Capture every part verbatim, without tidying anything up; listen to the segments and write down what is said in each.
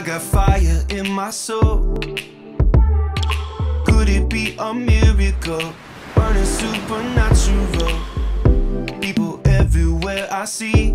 got fire in my soul. Could it be a miracle? Burning supernatural. People everywhere I see,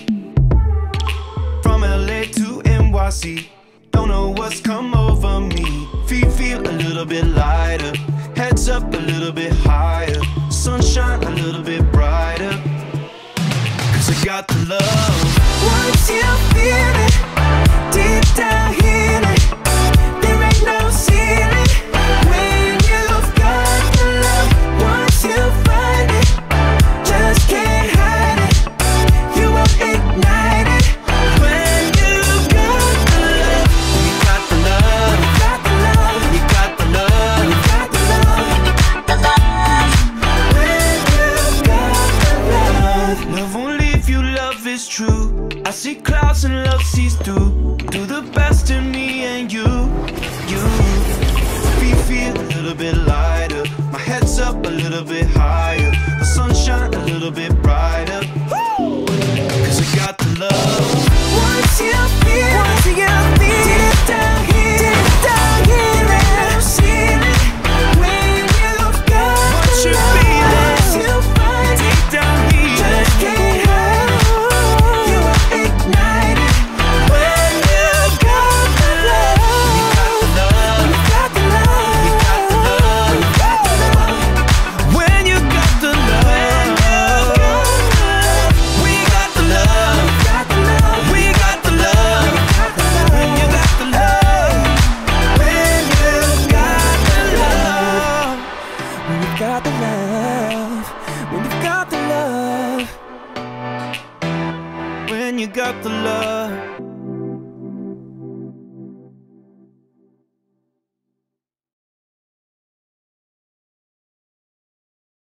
from L A to N Y C. Don't know what's come over me. Feet feel a little bit lighter, heads up a little bit higher, sunshine a little bit brighter. Cause I got the love. Once you feel it, deep down heal it, there ain't no ceiling. When you've got the love, once you find it, just can't hide it, you will ignite it. When you've got the love, you got the love, you got the love, you got the love, you got the love, the love. When you've got the love, love won't leave you, love is true. I see clouds and love sees through. Do the best in me and you, you. Feet feel a little bit lighter, my head's up a little bit higher, the sunshine a little bit brighter. Cause I got the love. once you feel, once you feel deep down here, deep down here, ain't no ceiling. When you've got Once the you love, feel it, once you find it, deep down here, just can't hide it, you will ignite it. When you've got the love, you got the love, you got the love, you got the love. you got the love. When you got the love, we got the love, Got the love, we got the love. got the love. When you got the love, when you got the love. When you've got the love, when you've got the love. When you got the love.